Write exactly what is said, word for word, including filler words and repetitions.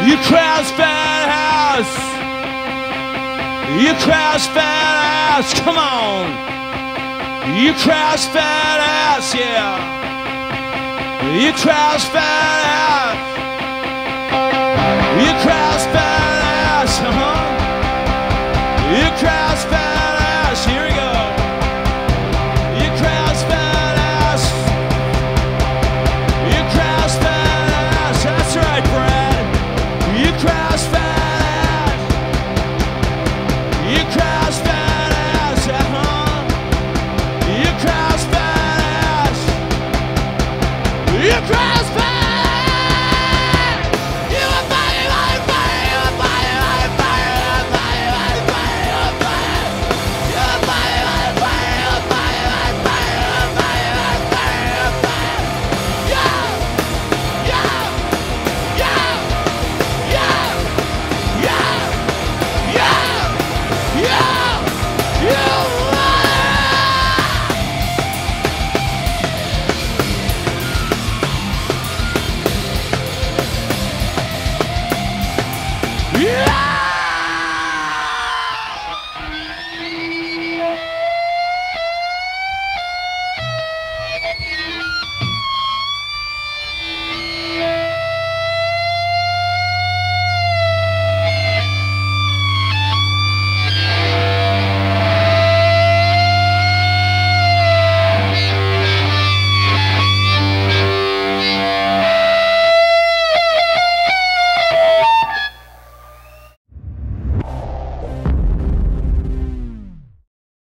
You crash fat ass. You crash fat ass. Come on. You crash fat ass, yeah. You crash fat ass. You crash fat ass, uh-huh. You crash fat ass. Here we go. You crash fat ass. You crash fat ass. That's right, Brad. You crash fat ass. You crash fat ass, uh-huh. You crash fat ass. You crash fat ass. You a fire, you a fire, you a fire, you a fire, you a fire, you a fire, you a fire. You a fire, you a fire, you a fire, you a fire, you a fire, you a fire, you a fire. Yeah, yeah, yeah, yeah, yeah, yeah, yeah, yeah. Yeah!